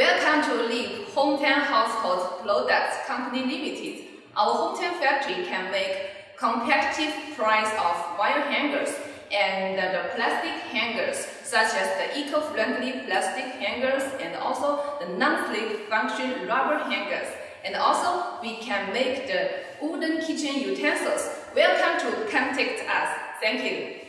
Welcome to Live Hometime Household Products Company Limited. Our Hometime factory can make competitive price of wire hangers and the plastic hangers, such as the eco-friendly plastic hangers and also the non-slip function rubber hangers. And also, we can make the wooden kitchen utensils. Welcome to contact us. Thank you.